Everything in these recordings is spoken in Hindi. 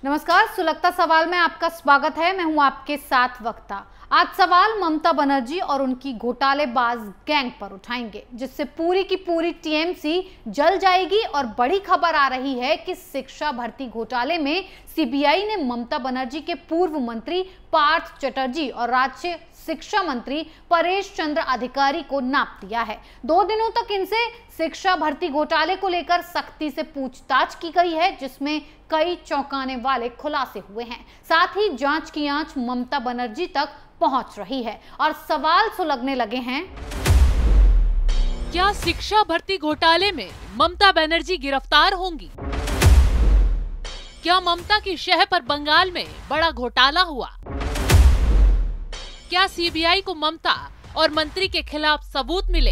नमस्कार, सुलगता सवाल में आपका स्वागत है। मैं हूं आपके साथ वक्ता। आज सवाल ममता बनर्जी और उनकी घोटालेबाज गैंग पर उठाएंगे, जिससे पूरी की पूरी टीएमसी जल जाएगी। और बड़ी खबर आ रही है कि शिक्षा भर्ती घोटाले में सीबीआई ने ममता बनर्जी के पूर्व मंत्री पार्थ चटर्जी और राज्य शिक्षा मंत्री परेश चंद्र अधिकारी को नाप दिया है। 2 दिनों तक इनसे शिक्षा भर्ती घोटाले को लेकर सख्ती से पूछताछ की गई है, जिसमें कई चौंकाने वाले खुलासे हुए हैं। साथ ही जांच की आंच ममता बनर्जी तक पहुंच रही है और सवाल सुलगने लगे हैं। क्या शिक्षा भर्ती घोटाले में ममता बनर्जी गिरफ्तार होंगी? क्या ममता की शह पर बंगाल में बड़ा घोटाला हुआ? क्या सीबीआई को ममता और मंत्री के खिलाफ सबूत मिले?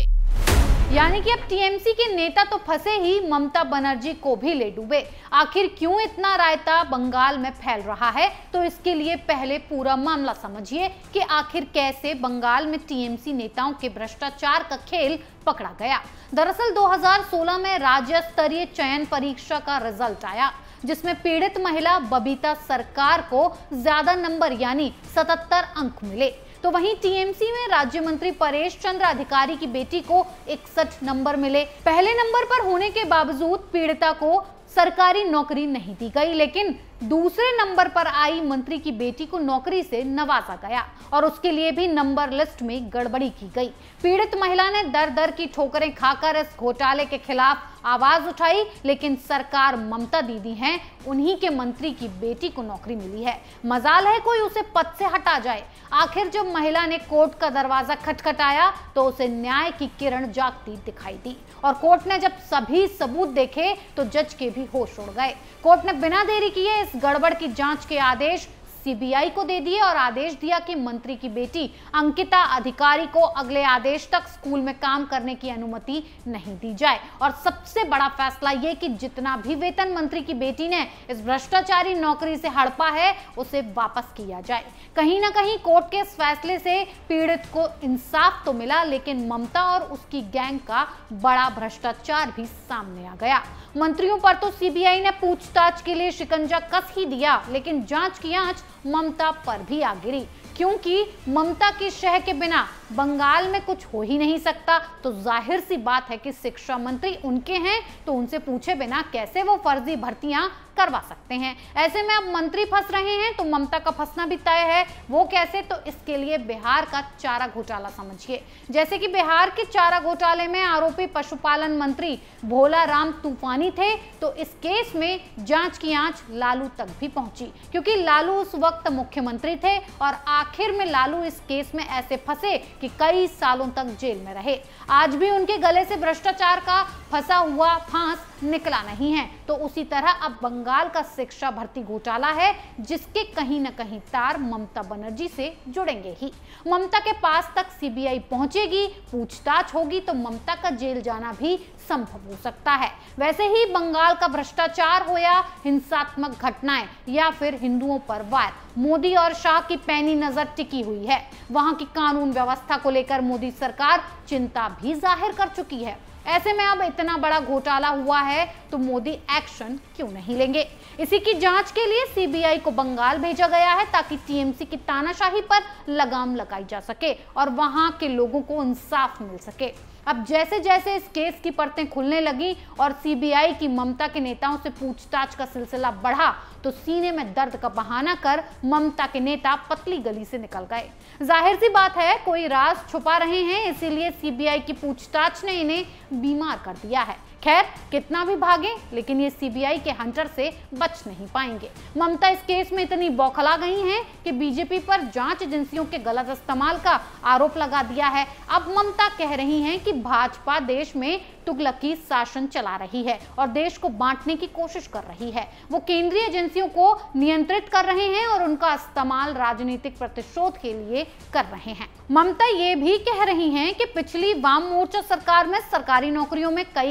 यानी कि अब टीएमसी के नेता तो फंसे ही, ममता बनर्जी को भी ले डूबे। आखिर क्यों इतना रायता बंगाल में फैल रहा है? तो इसके लिए पहले पूरा मामला समझिए कि आखिर कैसे बंगाल में टीएमसी नेताओं के भ्रष्टाचार का खेल पकड़ा गया। दरअसल 2016 में राज्य स्तरीय चयन परीक्षा का रिजल्ट आया, जिसमें पीड़ित महिला बबीता सरकार को ज्यादा नंबर यानी 77 अंक मिले। तो वहीं टीएमसी में राज्य मंत्री परेश चंद्र अधिकारी की बेटी को 61 नंबर मिले। पहले नंबर पर होने के बावजूद पीड़िता को सरकारी नौकरी नहीं दी गई, लेकिन दूसरे नंबर पर आई मंत्री की बेटी को नौकरी से नवाजा गया और उसके लिए भी नंबर लिस्ट में गड़बड़ी की गई। पीड़ित महिला ने दर दर की ठोकरें खाकर इस घोटाले के खिलाफ आवाज उठाई, लेकिन सरकार ममता दीदी हैं, उन्हीं के मंत्री की बेटी को नौकरी मिली है। मजाल है कोई उसे पद से हटा जाए। आखिर जब महिला ने कोर्ट का दरवाजा खटखटाया तो उसे न्याय की किरण जागती दिखाई दी और कोर्ट ने जब सभी सबूत देखे तो जज के भी होश उड़ गए। कोर्ट ने बिना देरी किए इस गड़बड़ की जांच के आदेश सीबीआई को दे दिए और आदेश दिया कि मंत्री की बेटी अंकिता अधिकारी को अगले आदेश तक स्कूल में काम करने की अनुमति नहीं दी जाए। और सबसे बड़ा फैसला यह कि जितना भी वेतन मंत्री की बेटी ने इस भ्रष्टाचारी नौकरी से हड़पा है, उसे वापस किया जाए। कहीं ना कहीं कोर्ट के इस फैसले से पीड़ित को इंसाफ तो मिला, लेकिन ममता और उसकी गैंग का बड़ा भ्रष्टाचार भी सामने आ गया। मंत्रियों पर तो सीबीआई ने पूछताछ के लिए शिकंजा कस ही दिया, लेकिन जांच की आंच ममता पर भी आ गिरी, क्योंकि ममता की शह के बिना बंगाल में कुछ हो ही नहीं सकता। तो जाहिर सी बात है कि शिक्षा मंत्री उनके हैं, तो उनसे पूछे बिना कैसे वो फर्जी भर्तियां करवा सकते हैं। ऐसे में अब मंत्री फंस रहे हैं तो ममता का फंसना भी तय है। वो कैसे? तो इसके लिए बिहार का चारा घोटाला समझिए। जैसे कि बिहार के चारा घोटाले में आरोपी पशुपालन मंत्री भोला राम तूफानी थे, तो इस केस में जांच की आंच लालू तक भी पहुंची, क्योंकि लालू उस वक्त मुख्यमंत्री थे और आखिर में लालू इस केस में ऐसे फंसे कि कई सालों तक जेल में रहे। आज भी उनके गले से भ्रष्टाचार का फंसा हुआ फांस निकला नहीं है। तो उसी तरह अब बंगाल का शिक्षा भर्ती घोटाला है, जिसके कहीं न कहीं तार ममता बनर्जी से जुड़ेंगे ही। ममता के पास तक सीबीआई पहुंचेगी, पूछताछ होगी, तो ममता का जेल जाना भी संभव हो सकता है। वैसे ही बंगाल का भ्रष्टाचार हो या हिंसात्मक घटनाएं या फिर हिंदुओं पर वार, मोदी और शाह की पैनी नजर टिकी हुई है। वहां की कानून व्यवस्था को लेकर मोदी सरकार चिंता भी जाहिर कर चुकी है। ऐसे में अब इतना बड़ा घोटाला हुआ है तो मोदी एक्शन क्यों नहीं लेंगे? इसी की जांच के लिए सीबीआई को बंगाल भेजा गया है, ताकि टीएमसी की तानाशाही पर लगाम लगाई जा सके और वहां के लोगों को इंसाफ मिल सके। अब जैसे जैसे इस केस की परतें खुलने लगी और सीबीआई की ममता के नेताओं से पूछताछ का सिलसिला बढ़ा, तो सीने में दर्द का बहाना कर ममता के नेता पतली गली से निकल गए। जाहिर सी बात है कोई राज छुपा रहे हैं, इसीलिए सीबीआई की पूछताछ ने इन्हें बीमार कर दिया है। खैर, कितना भी भागे, लेकिन ये सीबीआई के हंटर से बच नहीं पाएंगे। ममता इस केस में इतनी बौखला गई हैं कि बीजेपी पर जांच एजेंसियों के गलत इस्तेमाल का आरोप लगा दिया है। अब ममता कह रही हैं कि भाजपा देश में तुगलकी शासन चला रही है और देश को बांटने की कोशिश कर रही है। वो केंद्रीय एजेंसियों को नियंत्रित कर रहे हैं और उनका इस्तेमाल राजनीतिक प्रतिशोध के लिए कर रहे हैं। ममता ये भी कह रही हैं कि पिछली वाम मोर्चा सरकार में सरकारी नौकरियों में कई गड़बड़ी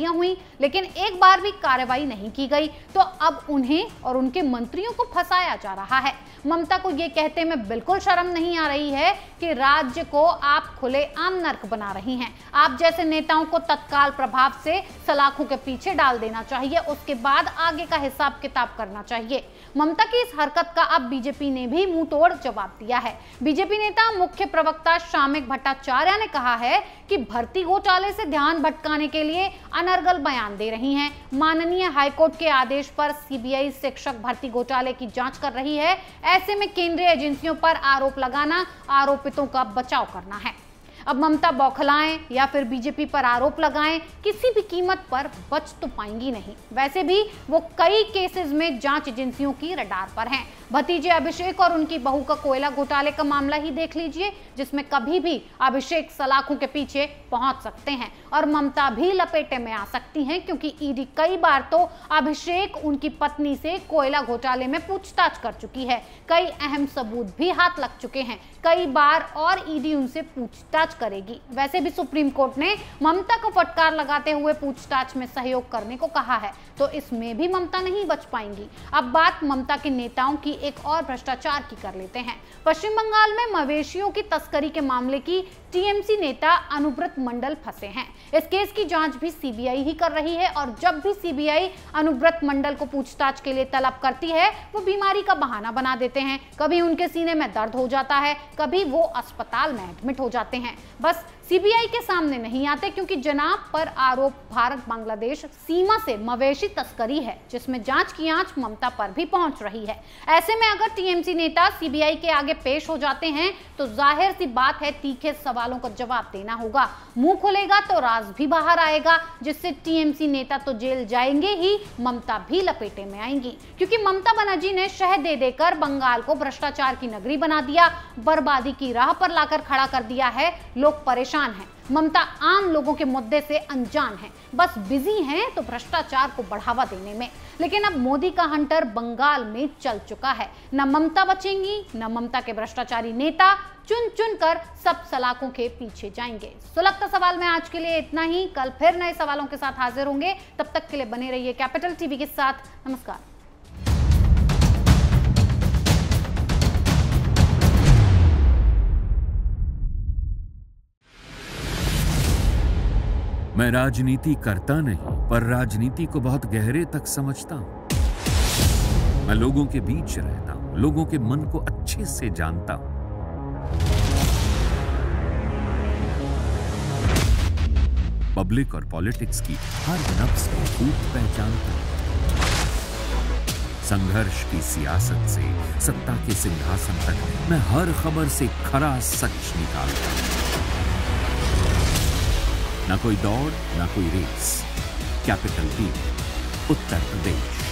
तैयारियां हुई, लेकिन एक बार भी कार्रवाई नहीं की गई, तो अब उन्हें और उनके मंत्रियों को फंसाया जा रहा है। ममता को यह कहते में बिल्कुल शर्म नहीं आ रही है कि राज्य को आप खुलेआम नर्क बना रही हैं। आप जैसे नेताओं को तत्काल प्रभाव से सलाखों के पीछे डाल देना चाहिए, उसके बाद आगे का हिसाब किताब करना चाहिए। ममता की इस हरकत का अब बीजेपी ने भी मुंह तोड़ जवाब दिया है। बीजेपी नेता मुख्य प्रवक्ता श्यामिक भट्टाचार्य ने कहा है कि भर्ती घोटाले से ध्यान भटकाने के लिए अनर्गल बयान दे रही हैं। माननीय हाईकोर्ट के आदेश पर सीबीआई शिक्षक भर्ती घोटाले की जांच कर रही है। ऐसे में केंद्रीय एजेंसियों पर आरोप लगाना आरोपितों का बचाव करना है। अब ममता बौखलाएं या फिर बीजेपी पर आरोप लगाएं, किसी भी कीमत पर बच तो पाएंगी नहीं। वैसे भी वो कई केसेस में जांच एजेंसियों की रडार पर हैं। भतीजे अभिषेक और उनकी बहू का कोयला घोटाले का मामला ही देख लीजिए, जिसमें कभी भी अभिषेक सलाखों के पीछे पहुंच सकते हैं और ममता भी लपेटे में आ सकती हैं, क्योंकि ईडी कई बार तो अभिषेक उनकी पत्नी से कोयला घोटाले में पूछताछ कर चुकी है। कई अहम सबूत भी हाथ लग चुके हैं, कई बार और ईडी उनसे पूछताछ करेगी। वैसे भी सुप्रीम कोर्ट ने ममता को फटकार लगाते हुए पूछताछ में सहयोग करने को कहा है, तो इसमें भी ममता नहीं बच पाएंगी। अब बात ममता के नेताओं की एक और भ्रष्टाचार की कर लेते हैं। पश्चिम बंगाल में मवेशियों की तस्करी के मामले की टीएमसी नेता अनुव्रत मंडल फंसे हैं। इस केस की जांच भी सीबीआई ही कर रही है और जब भी सीबीआई अनुव्रत मंडल को पूछताछ के लिए तलब करती है, वो बीमारी का बहाना बना देते हैं। कभी उनके सीने में दर्द हो जाता है, कभी वो अस्पताल में एडमिट हो जाते हैं। बस सीबीआई के सामने नहीं आते, क्योंकि जनाब पर आरोप भारत बांग्लादेश सीमा से मवेशी तस्करी है, जिसमें जांच की आंच ममता पर भी पहुंच रही है। ऐसे में अगर टीएमसी नेता सीबीआई के आगे पेश हो जाते हैं तो जाहिर सी बात है तीखे सवालों का जवाब देना होगा। मुंह खुलेगा तो राज भी बाहर आएगा, जिससे टीएमसी नेता तो जेल जाएंगे ही, ममता भी लपेटे में आएंगी। क्योंकि ममता बनर्जी ने शह दे देकर बंगाल को भ्रष्टाचार की नगरी बना दिया, बर्बादी की राह पर लाकर खड़ा कर दिया है। लोग परेशान हैं। ममता आम लोगों के मुद्दे से अनजान है, बस बिजी हैं तो भ्रष्टाचार को बढ़ावा देने में। लेकिन अब मोदी का हंटर बंगाल में चल चुका है। न ममता बचेंगी, न ममता के भ्रष्टाचारी नेता चुन चुन कर सब सलाखों के पीछे जाएंगे। सुलग का सवाल में आज के लिए इतना ही। कल फिर नए सवालों के साथ हाजिर होंगे। तब तक के लिए बने रहिए कैपिटल टीवी के साथ। नमस्कार। मैं राजनीति करता नहीं, पर राजनीति को बहुत गहरे तक समझता हूं। मैं लोगों के बीच रहता हूं, लोगों के मन को अच्छे से जानता हूं। पब्लिक और पॉलिटिक्स की हर नब्ज को खूब पहचानता हूं। संघर्ष की सियासत से सत्ता के सिंहासन तक मैं हर खबर से खरा सच निकालता हूं। ना कोई दौड़, ना कोई रेस। कैपिटल टीवी, उत्तर प्रदेश।